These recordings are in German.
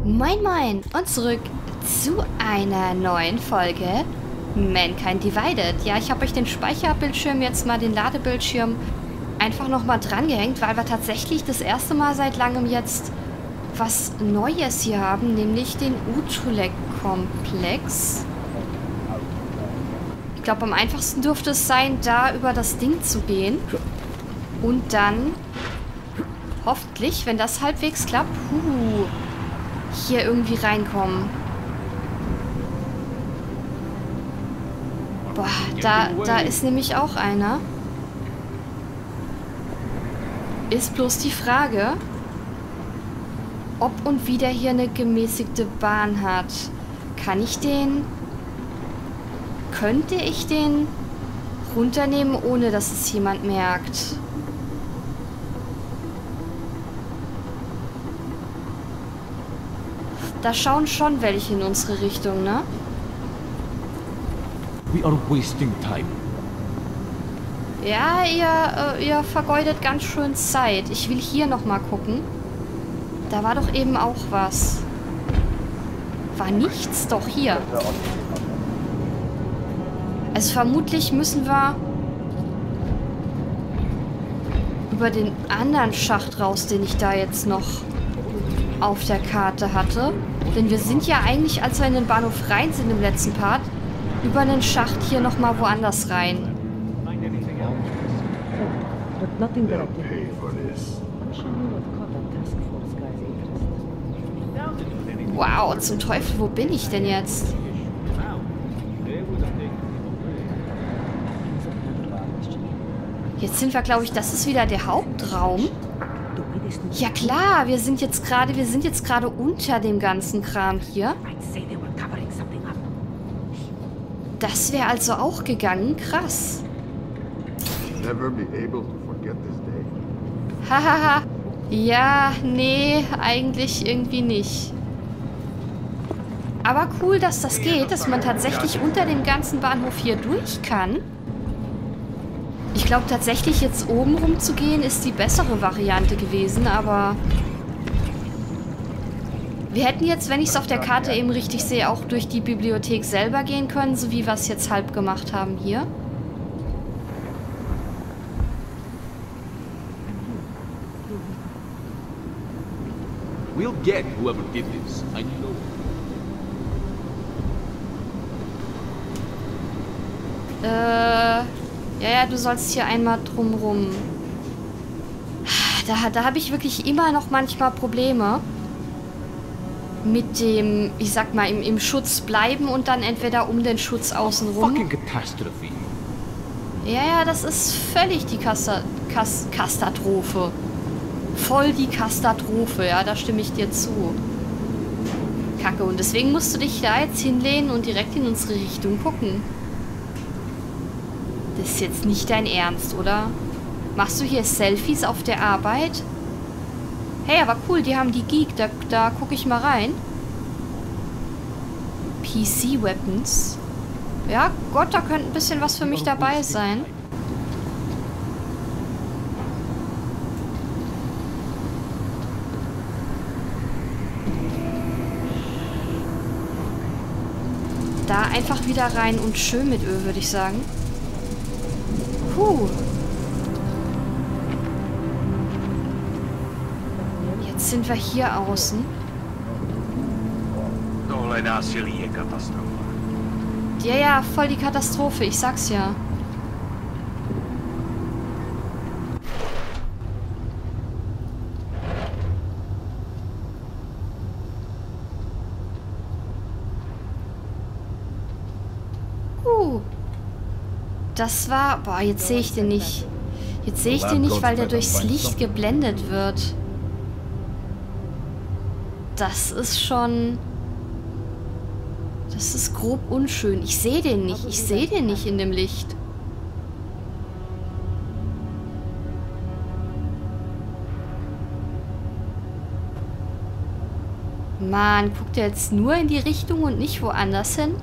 Moin Moin und zurück zu einer neuen Folge Mankind Divided. Ja, ich habe euch den Speicherbildschirm, jetzt mal den Ladebildschirm, einfach nochmal dran gehängt, weil wir tatsächlich das erste Mal seit langem jetzt was Neues hier haben, nämlich den Utulek-Komplex. Ich glaube, am einfachsten dürfte es sein, da über das Ding zu gehen und dann hoffentlich, wenn das halbwegs klappt, hier irgendwie reinkommen. Boah, da ist nämlich auch einer. Ist bloß die Frage, ob und wie der hier eine gemäßigte Bahn hat. Könnte ich den runternehmen, ohne dass es jemand merkt? Da schauen schon welche in unsere Richtung, ne? We are wasting time. Ja, ihr vergeudet ganz schön Zeit. Ich will hier nochmal gucken. Da war doch eben auch was. War nichts? Doch, hier. Also vermutlich müssen wir über den anderen Schacht raus, den ich da jetzt noch auf der Karte hatte. Denn wir sind ja eigentlich, als wir in den Bahnhof rein sind im letzten Part, über einen Schacht hier nochmal woanders rein. Wow, zum Teufel, wo bin ich denn jetzt? Jetzt sind wir, glaube ich, das ist wieder der Hauptraum. Ja klar, wir sind jetzt gerade unter dem ganzen Kram hier. Das wäre also auch gegangen. Krass. Hahaha. Ja, nee, eigentlich irgendwie nicht. Aber cool, dass das geht, dass man tatsächlich unter dem ganzen Bahnhof hier durch kann. Ich glaube tatsächlich, jetzt oben rumzugehen, ist die bessere Variante gewesen, aber wir hätten jetzt, wenn ich es auf der Karte eben richtig sehe, auch durch die Bibliothek selber gehen können, so wie wir es jetzt halb gemacht haben hier. We'll get whoever did this. I know. Ja, du sollst hier einmal drumrum. Da habe ich wirklich immer noch manchmal Probleme mit dem, ich sag mal, im Schutz bleiben und dann entweder um den Schutz außenrum. Fucking catastrophe. Ja, das ist völlig die Katastrophe. Voll die Katastrophe, ja, da stimme ich dir zu. Kacke, und deswegen musst du dich da jetzt hinlehnen und direkt in unsere Richtung gucken. Das ist jetzt nicht dein Ernst, oder? Machst du hier Selfies auf der Arbeit? Hey, aber cool, die haben die Geek. Da gucke ich mal rein. PC Weapons. Ja, Gott, da könnte ein bisschen was für mich dabei sein. Da einfach wieder rein und schön mit Öl, würde ich sagen. Jetzt sind wir hier außen. Ja, voll die Katastrophe, ich sag's ja. Das war... Boah, jetzt sehe ich den nicht. Jetzt sehe ich den nicht, weil der durchs Licht geblendet wird. Das ist schon... Das ist grob unschön. Ich sehe den nicht. Ich sehe den nicht in dem Licht. Mann, guckt er jetzt nur in die Richtung und nicht woanders hin?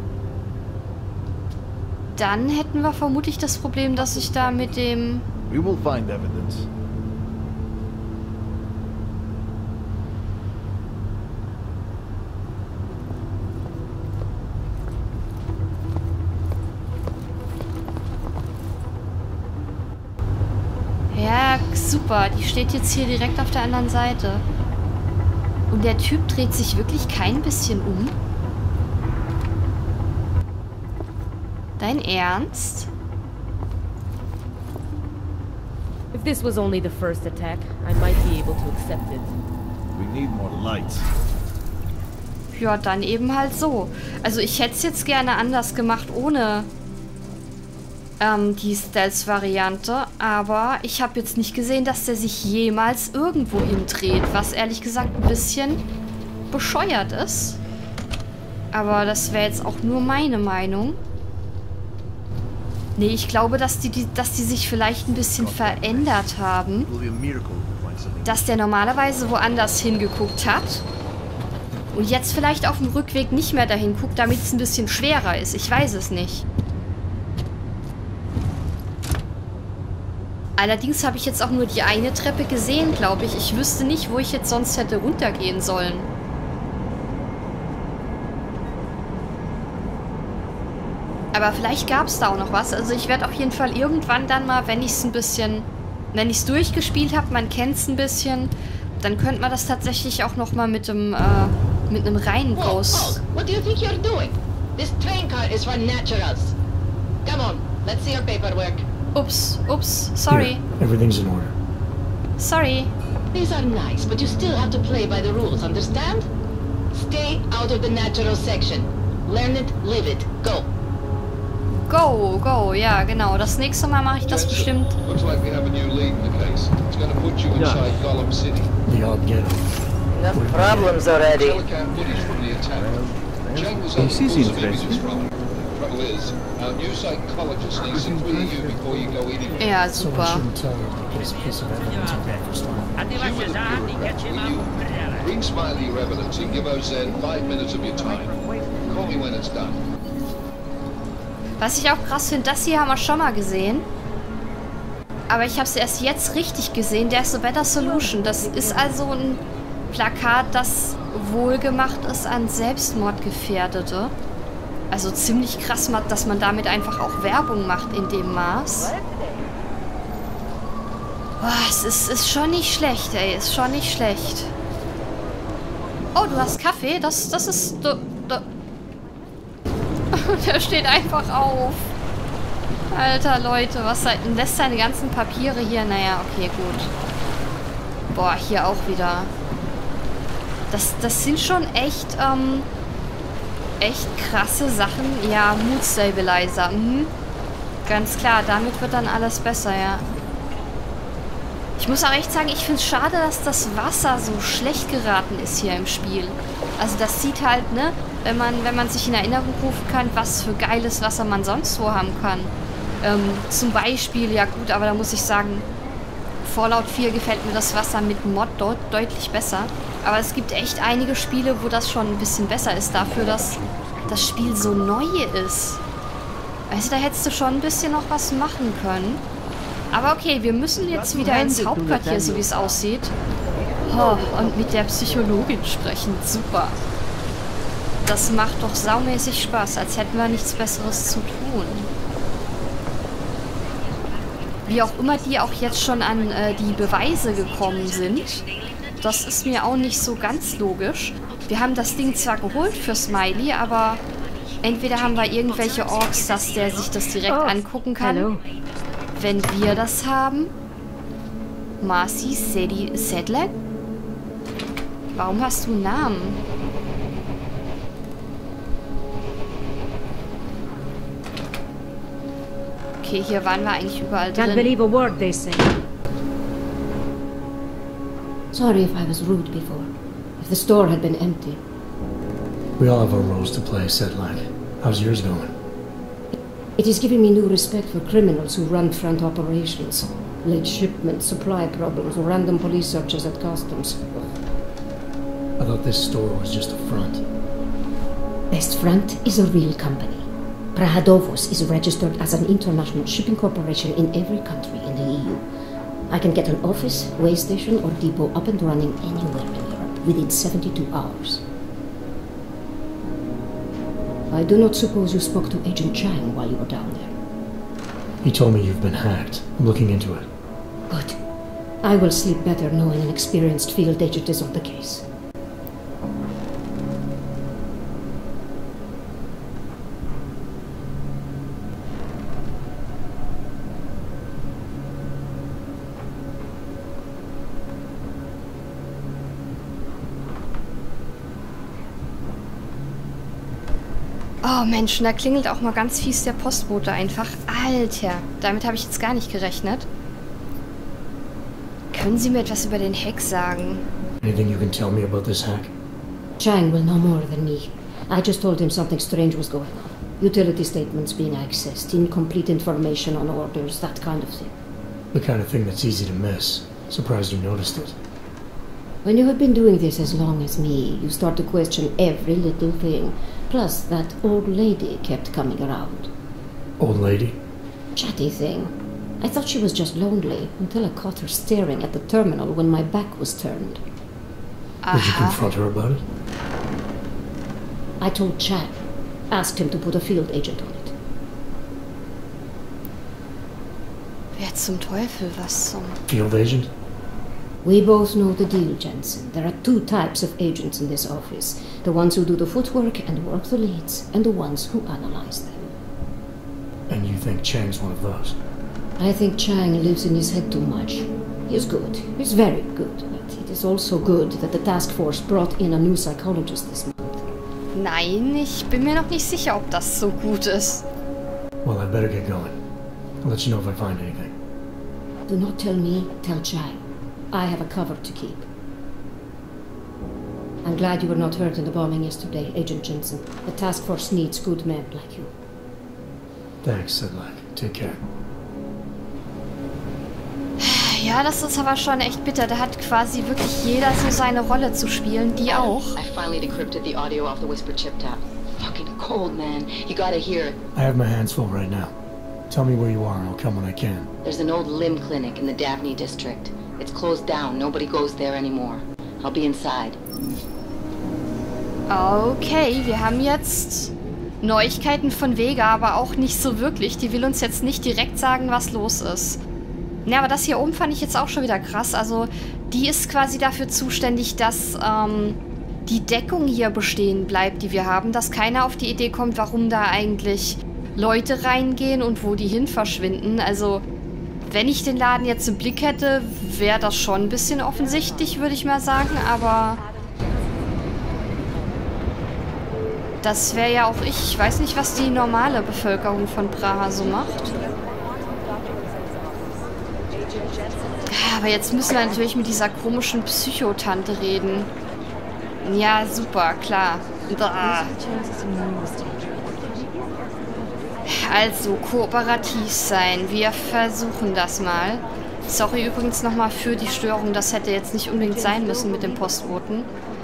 Dann hätten wir vermutlich das Problem, dass ich da mit dem... We will find evidence. super. Die steht jetzt hier direkt auf der anderen Seite. Und der Typ dreht sich wirklich kein bisschen um. Dein Ernst? If this was only the first attack, I might be able to accept it. We need more lights. Ja, dann eben halt so. Also ich hätte es jetzt gerne anders gemacht, ohne die Stealth-Variante. Aber ich habe jetzt nicht gesehen, dass der sich jemals irgendwo hindreht. Was ehrlich gesagt ein bisschen bescheuert ist. Aber das wäre jetzt auch nur meine Meinung. Nee, ich glaube, dass die sich vielleicht ein bisschen verändert haben. Dass der normalerweise woanders hingeguckt hat. Und jetzt vielleicht auf dem Rückweg nicht mehr dahin guckt, damit es ein bisschen schwerer ist. Ich weiß es nicht. Allerdings habe ich jetzt auch nur die eine Treppe gesehen, glaube ich. Ich wüsste nicht, wo ich jetzt sonst hätte runtergehen sollen. Aber vielleicht gab es da auch noch was. Also ich werde auf jeden Fall irgendwann dann mal, wenn ich es ein bisschen... Wenn ich es durchgespielt habe, man kennt es ein bisschen, dann könnte man das tatsächlich auch noch mal mit einem reinen Ghost... What do you think you're doing? This train car is for naturals. Come on, let's see your paperwork. Ups, sorry. Here, everything's in order. Sorry. These are nice, but you still have to play by the rules, understand? Stay out of the natural section. Learn it, live it. Go. Go, ja, genau. Das nächste Mal mache ich das bestimmt. Looks like we have a new lead in the case. It's going to put you inside Gollum City. The odd ghetto. Enough problems already. Telecam footage from the attack. Chen was This is unclear interesting. this problem. Trouble is, our new psychologist needs to clear you before you go anywhere. Ja, So I super. shouldn't tell her to get this piece of evidence in back for Storm. You were the bureaucrat, will you? Bring Smiley your evidence and give Ozen 5 minutes of your time. Call me when it's done. Was ich auch krass finde, das hier haben wir schon mal gesehen. Aber ich habe es erst jetzt richtig gesehen. There's a Better Solution. Das ist also ein Plakat, das wohlgemacht ist an Selbstmordgefährdete. Also ziemlich krass, dass man damit einfach auch Werbung macht in dem Maß. Oh, es ist schon nicht schlecht, ey. Ist schon nicht schlecht. Oh, du hast Kaffee? Das ist... Der steht einfach auf. Alter, Leute, was lässt seine ganzen Papiere hier? Naja, okay, gut. Boah, hier auch wieder. Das sind schon echt krasse Sachen. Ja, Mood Stabilizer. Mhm. Ganz klar, damit wird dann alles besser, ja. Ich muss auch echt sagen, ich finde es schade, dass das Wasser so schlecht geraten ist hier im Spiel. Also das sieht halt, ne, wenn man sich in Erinnerung rufen kann, was für geiles Wasser man sonst wo haben kann. Zum Beispiel, ja gut, aber da muss ich sagen, Fallout 4 gefällt mir das Wasser mit Mod deutlich besser. Aber es gibt echt einige Spiele, wo das schon ein bisschen besser ist, dafür, dass das Spiel so neu ist. Also da hättest du schon ein bisschen noch was machen können. Aber okay, wir müssen jetzt wieder ins Hauptquartier, so wie es aussieht. Oh, und mit der Psychologin sprechen. Super. Das macht doch saumäßig Spaß, als hätten wir nichts Besseres zu tun. Wie auch immer die auch jetzt schon an die Beweise gekommen sind, das ist mir auch nicht so ganz logisch. Wir haben das Ding zwar geholt für Smiley, aber entweder haben wir irgendwelche Orks, dass der sich das direkt angucken kann. Hello. Wenn wir das haben. Marcy Sedlak? Warum hast du einen Namen? Okay, hier waren wir eigentlich überall Can't drin. believe a word they say. Sorry if I was rude before. If the store had been empty. We all have our roles to play, Sedlak. How's yours going? It is giving me new respect for criminals who run front operations. Late shipments, supply problems, or random police searches at customs. I thought this store was just a front. Best Front is a real company. Prahadovos is registered as an international shipping corporation in every country in the EU. I can get an office, way station, or depot up and running anywhere in Europe within 72 hours. I do not suppose you spoke to Agent Chang while you were down there. He told me you've been hacked. I'm looking into it. Good. I will sleep better knowing an experienced field agent is on the case. Oh Mensch, da klingelt auch mal ganz fies der Postbote einfach. Alter, damit habe ich jetzt gar nicht gerechnet. Können Sie mir etwas über den Hack sagen? Anything you can tell me about this hack? Chang will know more than me. I just told him something strange was going on. Utility statements being accessed, incomplete information on orders, that kind of thing. The kind of thing that's easy to miss. Surprised you noticed it. When you have been doing this as long as me, you start to question every little thing. Plus, that old lady kept coming around. Old lady? Chatty thing. I thought she was just lonely until I caught her staring at the terminal when my back was turned. Did you confront her about it? I told Chang. Asked him to put a field agent on it. Wer zum Teufel, was zum... Field agent? We both know the deal, Jensen. There are two types of agents in this office. The ones who do the footwork and work the leads, and the ones who analyze them. And you think Chang's one of those? I think Chang lives in his head too much. He's good. He's very good. But it is also good that the task force brought in a new psychologist this month. Nein, ich bin mir noch nicht sicher, ob das so gut ist. Well, I better get going. I'll let you know if I find anything. Do not tell me, tell Chang. I have a cover to keep. I'm glad you were not hurt in the bombing yesterday, Agent Jensen. The task force needs good men like you. Thanks, Sedlak. Take care. Ja, das ist aber schon echt bitter. Da hat quasi wirklich jeder so seine Rolle zu spielen. Die auch. I finally decrypted the audio off the Whisper chip tap. Fucking cold, man. You gotta hear it. I have my hands full right now. Tell me where you are and I'll come when I can. There's an old limb clinic in the Daphne district. It's closed down. Nobody goes there anymore. I'll be inside. Okay, wir haben jetzt Neuigkeiten von Vega, aber auch nicht so wirklich. Die will uns jetzt nicht direkt sagen, was los ist. Ja, aber das hier oben fand ich jetzt auch schon wieder krass. Also, die ist quasi dafür zuständig, dass die Deckung hier bestehen bleibt, die wir haben. Dass keiner auf die Idee kommt, warum da eigentlich Leute reingehen und wo die hin verschwinden. Also, wenn ich den Laden jetzt im Blick hätte, wäre das schon ein bisschen offensichtlich, würde ich mal sagen. Aber das wäre ja auch ich. Ich weiß nicht, was die normale Bevölkerung von Praha so macht. Aber jetzt müssen wir natürlich mit dieser komischen Psychotante reden. Ja, super, klar. Also, kooperativ sein. Wir versuchen das mal. Sorry übrigens nochmal für die Störung. Das hätte jetzt nicht unbedingt sein müssen mit dem Postboten.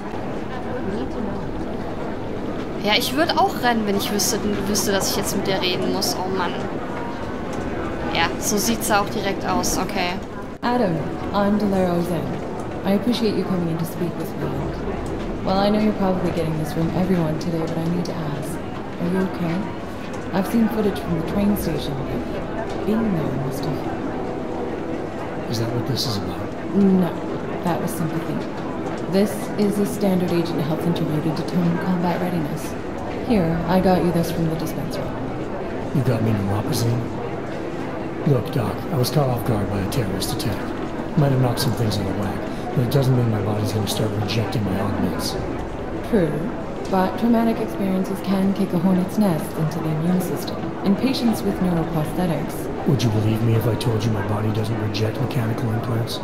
Ja, ich würde auch rennen, wenn ich wüsste, dass ich jetzt mit der reden muss. Oh Mann. Ja, so sieht's auch direkt aus. Okay. Adam, I'm Delaro Zen. I appreciate you coming in to speak with me. Well, I know you're probably getting this from everyone today, but I need to ask. Are you okay? I've seen footage from the train station. Being there must have... Is that what this is about? No, that was sympathy. This is a standard agent health interview to determine combat readiness. Here, I got you this from the dispensary. You got me neuropazine? Look, Doc, I was caught off guard by a terrorist attack. Might have knocked some things on the whack, but it doesn't mean my body's gonna start rejecting my augments. True, but traumatic experiences can kick a hornet's nest into the immune system. In patients with neuroprosthetics... Would you believe me if I told you my body doesn't reject mechanical implants?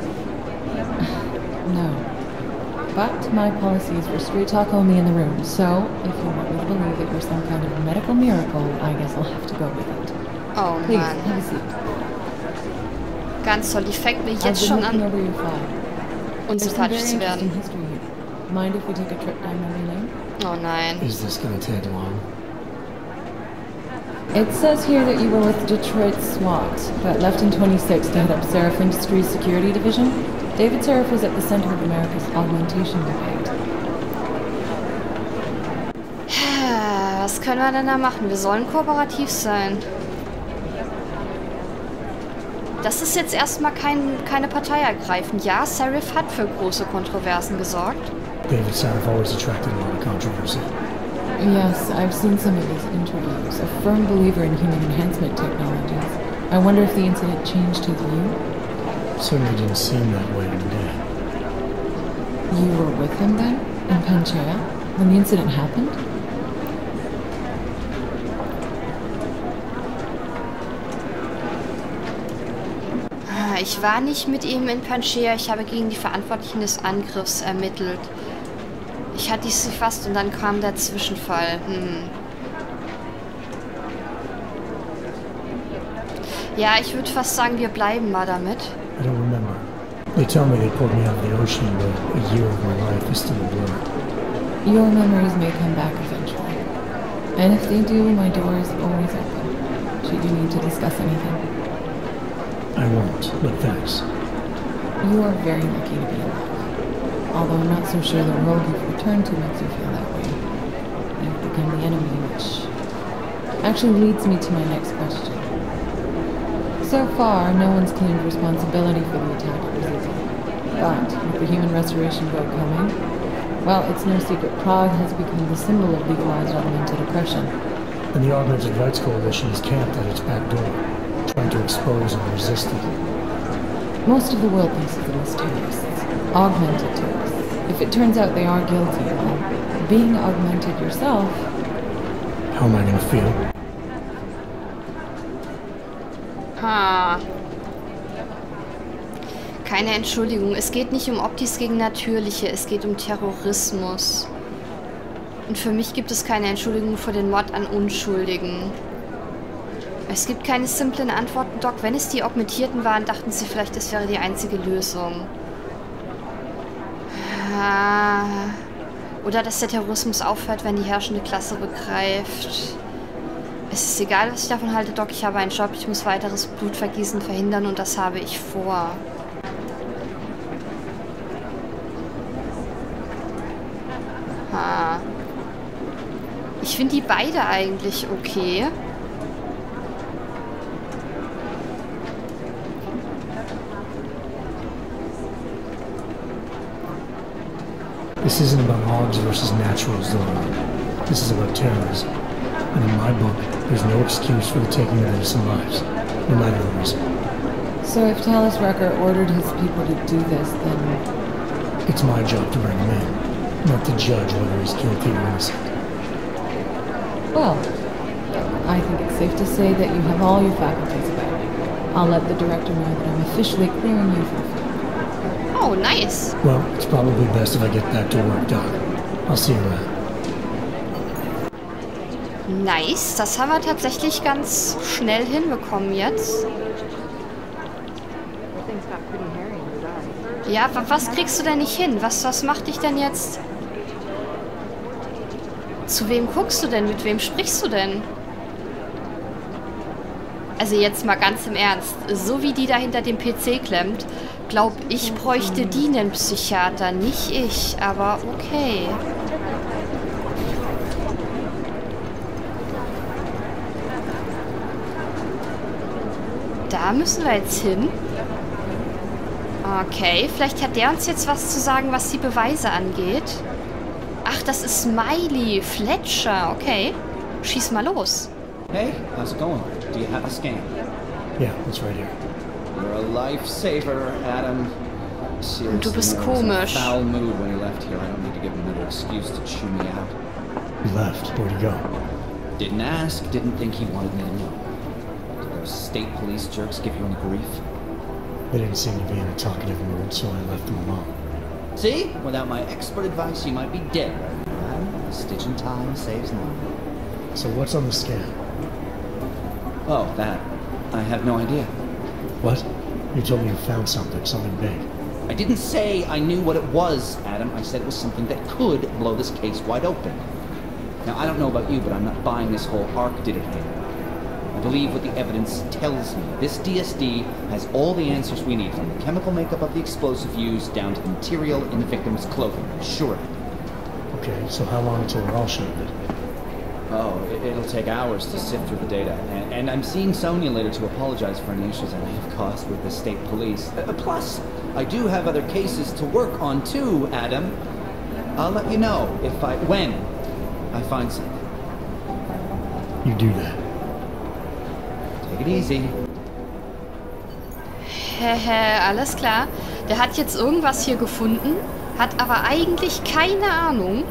No. But my policy is for street talk only in the room, so if you want me to believe that you're some kind of a medical miracle, I guess I'll have to go with it. Oh Please, Mann. have a seat. Ganz toll, die fängt mir jetzt schon an, unsympathisch zu werden. Mind if we take a trip down memory lane? Oh nein. Is this gonna take long? It says here that you were with Detroit SWAT, but left in 26 to head up Seraph Industries Security Division. David Seraph was at the center of America's augmentation debate. Was können wir denn da machen? Wir sollen kooperativ sein. Das ist jetzt erstmal keine Partei ergreifend. Ja, Seraph hat für große Kontroversen gesorgt. David Seraph always attracted a lot of controversy. Yes, I've seen some of his interviews. A firm believer in human enhancement technologies. I wonder if the incident changed his view? Certainly didn't seem that way on the day. You were with him then? In Panchea? When the incident happened? Ich war nicht mit ihm in Panchea. Ich habe gegen die Verantwortlichen des Angriffs ermittelt. Ich hatte sie fast und dann kam der Zwischenfall. Ja, ich würde fast sagen, wir bleiben mal damit. I don't remember. They tell me they pulled me out of the ocean, but a year of my life is still a blur. Your memories may come back eventually. And if they do, my door is always open. Should you need to discuss anything. I won't, but thanks. You are very lucky to be alive. Although I'm not so sure the world you've returned to makes you feel that way. You've become the enemy, which actually leads me to my next question. So far, no one's claimed responsibility for the attack at Rosizi. But, with the human restoration vote coming, well, it's no secret Prague has become the symbol of legalized augmented oppression. And the Augmented Rights Coalition is camped at its back door, trying to expose and resist it. Most of the world thinks of them as terrorists. Augmented terrorists. If it turns out they are guilty, well, being augmented yourself... How am I gonna feel? Keine Entschuldigung. Es geht nicht um Optis gegen Natürliche. Es geht um Terrorismus. Und für mich gibt es keine Entschuldigung für den Mord an Unschuldigen. Es gibt keine simplen Antworten, Doc. Wenn es die Augmentierten waren, dachten sie vielleicht, es wäre die einzige Lösung. Oder dass der Terrorismus aufhört, wenn die herrschende Klasse begreift. Es ist egal, was ich davon halte, Doc. Ich habe einen Job. Ich muss weiteres Blutvergießen verhindern und das habe ich vor. Ich finde die beide eigentlich okay. This isn't about hogs versus naturals, though. This is about terrorism. And in my book, there's no excuse for the taking of innocent lives, no matter the reason. So if Talus Rucker ordered his people to do this, then... It's my job to bring him in, not to judge whether he's guilty or innocent. Well, I think it's safe to say that you have all your faculties about it. I'll let the director know that I'm officially clearing you for the field. Oh, nice. Well, it's probably best if I get back to work, Doc. I'll see you around. Nice, das haben wir tatsächlich ganz schnell hinbekommen jetzt. Ja, was kriegst du denn nicht hin? Was macht dich denn jetzt? Zu wem guckst du denn? Mit wem sprichst du denn? Also jetzt mal ganz im Ernst. So wie die da hinter dem PC klemmt, glaub ich, bräuchte die einen Psychiater, nicht ich. Aber okay. Da müssen wir jetzt hin. Okay, vielleicht hat der uns jetzt was zu sagen, was die Beweise angeht. Ach, das ist Smiley Fletcher. Okay, schieß mal los. Hey, how's it going? Do you have a scan? Yeah, it's right here. You're a lifesaver, Adam. Und du bist Seriously, man was in a komisch. foul mood when he left here. I don't need to give him another excuse to chew me out. He left. Where'd he go? Didn't ask, didn't think he wanted me to know. Did those state police jerks give you any grief? They didn't seem to be in a talkative mood, so I left them alone. See? Without my expert advice, you might be dead right now. A stitch in time saves none. So what's on the scan? Oh, that. I have no idea. What? You told me you found something big. I didn't say I knew what it was, Adam. I said it was something that could blow this case wide open. Now, I don't know about you, but I'm not buying this whole ARC did it thing. I believe what the evidence tells me. This DSD has all the answers we need, from the chemical makeup of the explosive used down to the material in the victim's clothing. Sure. Okay, so how long until we're all sure of it? Oh, it'll take hours to sift through the data. And I'm seeing Sonia later to apologize for any issues I may have caused with the state police. Plus, I do have other cases to work on too, Adam. I'll let you know when I find something. You do that. Take it easy. Alles klar. Der hat jetzt irgendwas hier gefunden, hat aber eigentlich keine Ahnung,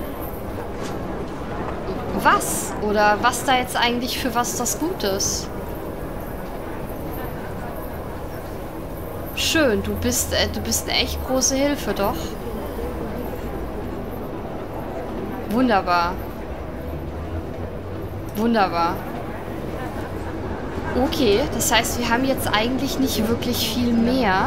was oder was da jetzt eigentlich für was das gut ist. Schön, du bist eine echt große Hilfe, doch. Wunderbar. Wunderbar. Okay, das heißt, wir haben jetzt eigentlich nicht wirklich viel mehr.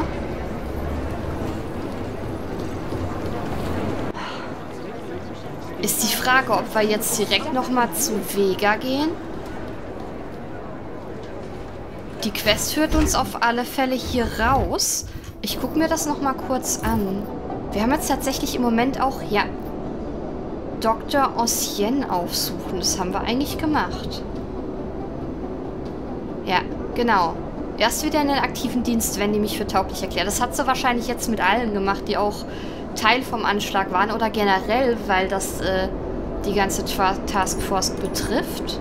Ist die Frage, ob wir jetzt direkt nochmal zu Vega gehen? Die Quest führt uns auf alle Fälle hier raus. Ich gucke mir das nochmal kurz an. Wir haben jetzt tatsächlich im Moment auch, ja, Dr. Ossien aufsuchen. Das haben wir eigentlich gemacht. Ja, genau. Erst wieder in den aktiven Dienst, wenn die mich für tauglich erklärt. Das hat sie wahrscheinlich jetzt mit allen gemacht, die auch Teil vom Anschlag waren. Oder generell, weil das die ganze Taskforce betrifft.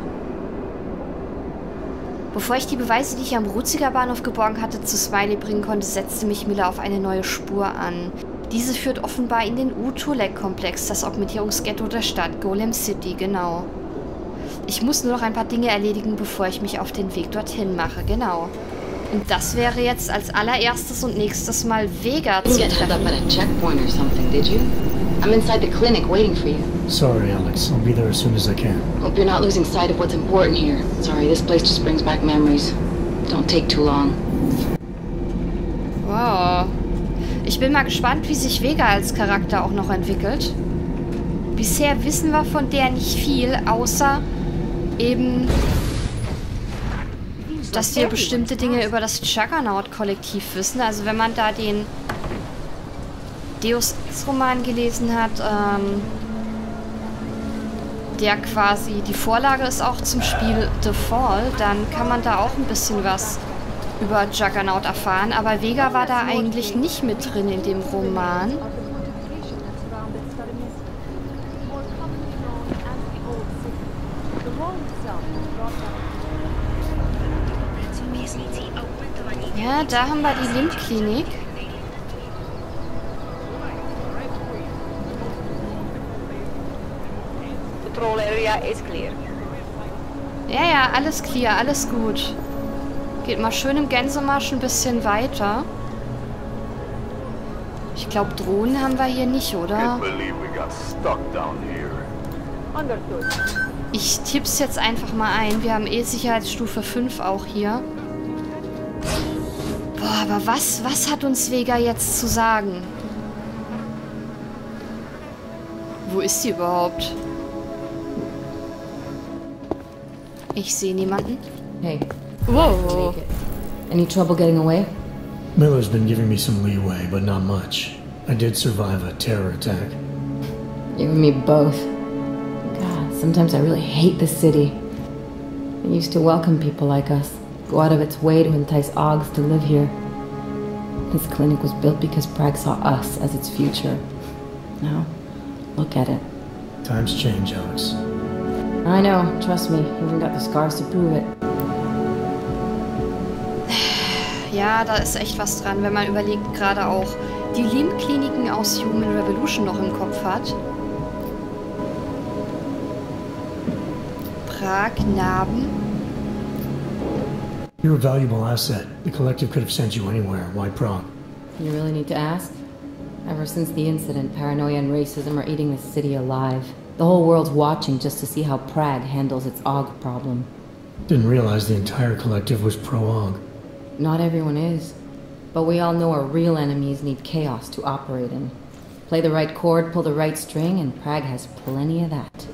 Bevor ich die Beweise, die ich am Ruziger Bahnhof geborgen hatte, zu Smiley bringen konnte, setzte mich Miller auf eine neue Spur an. Diese führt offenbar in den Utulek-Komplex, das Augmentierungsghetto der Stadt, Golem City, genau. Ich muss nur noch ein paar Dinge erledigen, bevor ich mich auf den Weg dorthin mache, genau. Und das wäre jetzt als allererstes und nächstes Mal Vega zu treffen. I'm inside the clinic waiting for you. Sorry, Alex. I'll be there as soon as I can. Hope you're not losing sight of what's important here. Sorry, this place just brings back memories. Don't take too long. Wow. Ich bin mal gespannt, wie sich Vega als Charakter auch noch entwickelt. Bisher wissen wir von der nicht viel, außer eben, dass wir bestimmte Dinge über das Juggernaut-Kollektiv wissen. Also wenn man da den Deus Ex-Roman gelesen hat, der quasi die Vorlage ist auch zum Spiel The Fall, dann kann man da auch ein bisschen was über Juggernaut erfahren. Aber Vega war da eigentlich nicht mit drin in dem Roman. Ja, da haben wir die Lindklinik. Patrol area is clear. Ja, alles clear, alles gut. Geht mal schön im Gänsemarsch ein bisschen weiter. Ich glaube, Drohnen haben wir hier nicht, oder? Ich tipp's jetzt einfach mal ein. Wir haben Sicherheitsstufe 5 auch hier. Boah, aber was hat uns Vega jetzt zu sagen? Wo ist sie überhaupt? Ich sehe niemanden. Hey. Whoa. Any trouble getting away? Miller's been giving me some leeway, but not much. I did survive a terror attack. You and me both. God, sometimes I really hate this city. It used to welcome people like us, go out of its way to entice Augs to live here. This clinic was built because Prague saw us as its future. Now, look at it. Times change, Alex. I know, trust me, even got the scars to prove it. Ja, da ist echt was dran, wenn man überlegt, gerade auch die Limkliniken aus Human Revolution noch im Kopf hat. Prag, Narben. You're a valuable asset. The collective could have sent you anywhere. Why Prague? You really need to ask? Ever since the incident, paranoia and racism are eating the city alive. The whole world's watching just to see how Prague handles its AUG problem. Didn't realize the entire collective was pro-AUG. Not everyone is. But we all know our real enemies need chaos to operate in. Play the right chord, pull the right string, and Prague has plenty of that.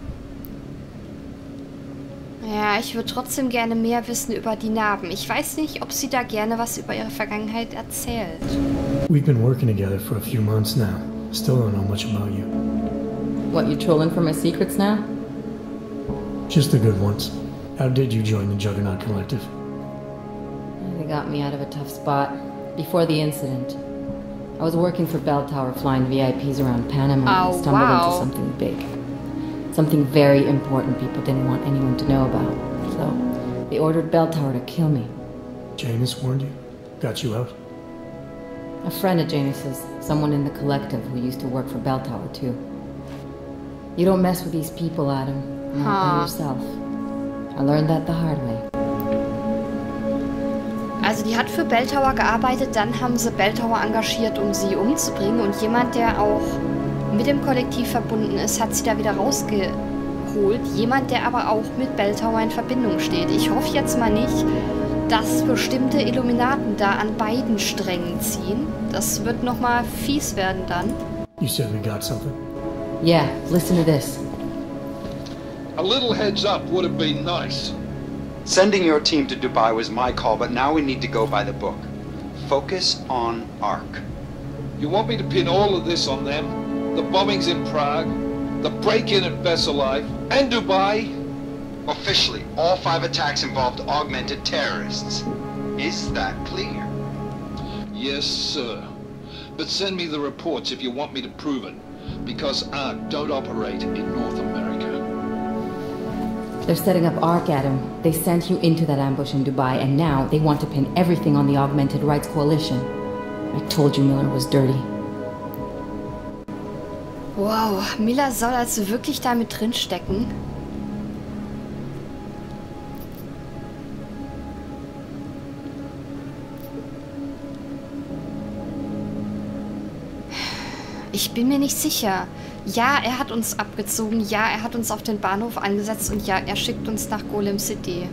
Ja, ich würde trotzdem gerne mehr wissen über die Narben. Ich weiß nicht, ob sie da gerne was über ihre Vergangenheit erzählt. We've been working together for a few months now. Still don't know much about you. What, you trolling for my secrets now? Just the good ones. How did you join the Juggernaut Collective? They got me out of a tough spot. Before the incident, I was working for Bell Tower flying VIPs around Panama and stumbled into something big. Something very important people didn't want anyone to know about. So, they ordered Bell Tower to kill me. Janus warned you? Got you out? A friend of Janus's, someone in the collective who used to work for Bell Tower too. You don't mess with these people, Adam. Not by yourself. I learned that the hard way. Also die hat für Bell Tower gearbeitet, dann haben sie Bell Tower engagiert, um sie umzubringen. Und jemand, der auch mit dem Kollektiv verbunden ist, hat sie da wieder rausgeholt. Jemand, der aber auch mit Bell Tower in Verbindung steht. Ich hoffe jetzt mal nicht, dass bestimmte Illuminaten da an beiden Strängen ziehen. Das wird nochmal fies werden dann. You said we got something? Yeah, listen to this. A little heads up would have been nice. Sending your team to Dubai was my call, but now we need to go by the book. Focus on ARC. You want me to pin all of this on them? The bombings in Prague, the break-in at Versalife, and Dubai? Officially, all 5 attacks involved augmented terrorists. Is that clear? Yes, sir. But send me the reports if you want me to prove it, because ARC don't operate in North America. They're setting up ARC, Adam. They sent you into that ambush in Dubai, and now they want to pin everything on the Augmented Rights Coalition. I told you Miller was dirty. Wow, Miller soll also wirklich damit drinstecken. Ich bin mir nicht sicher. Ja, er hat uns abgezogen. Ja, er hat uns auf den Bahnhof angesetzt. Und ja, er schickt uns nach Golem City.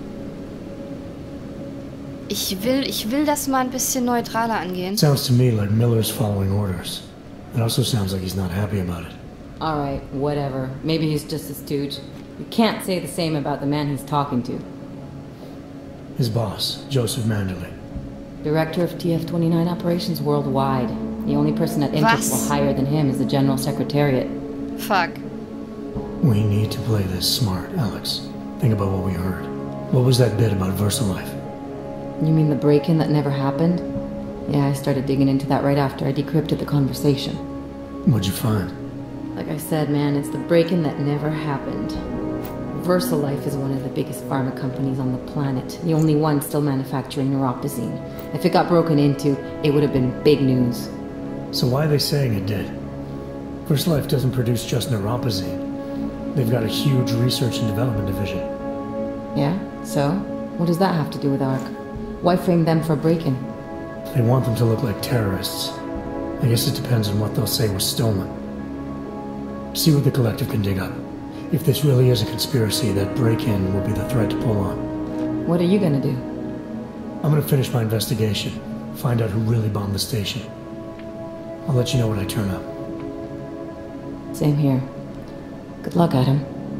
Ich will das mal ein bisschen neutraler angehen. Sounds to me like Miller's following orders. It also sounds like he's not happy about it. Alright, whatever. Maybe he's just a stooge. You can't say the same about the man he's talking to. His boss, Joseph Manderley. Director of TF-29 operations worldwide. The only person at Interpol higher than him is the General Secretariat. Fuck. We need to play this smart, Alex. Think about what we heard. What was that bit about Versalife? You mean the break-in that never happened? Yeah, I started digging into that right after I decrypted the conversation. What'd you find? Like I said, man, it's the break-in that never happened. Versalife is one of the biggest pharma companies on the planet. The only one still manufacturing neuropozyne. If it got broken into, it would have been big news. So why are they saying it did? Versalife doesn't produce just neuropozyne. They've got a huge research and development division. Yeah? So? What does that have to do with ARC? Why frame them for break-in? They want them to look like terrorists. I guess it depends on what they'll say was stolen. See what the collective can dig up. If this really is a conspiracy, that break-in will be the thread to pull on. What are you gonna do? I'm gonna finish my investigation. Find out who really bombed the station. I'll let you know when I turn up. Same here. Good luck, Adam.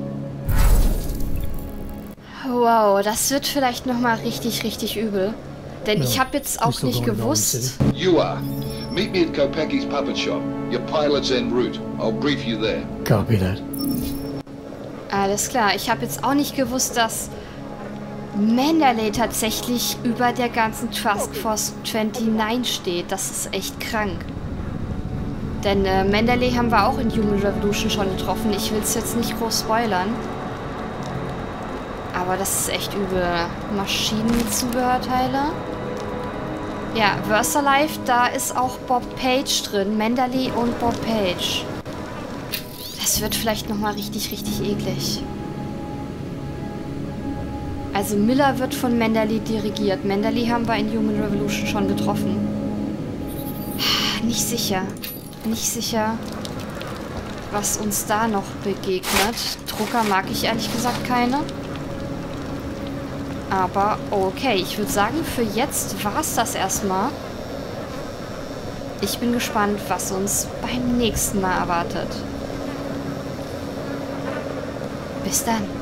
Wow, das wird vielleicht nochmal richtig, richtig übel. Denn ich habe jetzt auch nicht gewusst... You are. Meet me at Kopecki's puppet shop. Your pilot's en route. I'll brief you there. Copy that. Alles klar. Ich habe jetzt auch nicht gewusst, dass Manderley tatsächlich über der ganzen Task Force 29 steht. Das ist echt krank. Denn Manderley haben wir auch in Human Revolution schon getroffen. Ich will es jetzt nicht groß spoilern. Aber das ist echt übel. Maschinenzubehörteile. Ja, Versalife, da ist auch Bob Page drin. Manderley und Bob Page. Das wird vielleicht nochmal richtig, richtig eklig. Also Miller wird von Manderley dirigiert. Manderley haben wir in Human Revolution schon getroffen. Nicht sicher. Nicht sicher, was uns da noch begegnet. Drucker mag ich ehrlich gesagt keine. Aber okay, ich würde sagen, für jetzt war es das erstmal. Ich bin gespannt, was uns beim nächsten Mal erwartet. Bis dann.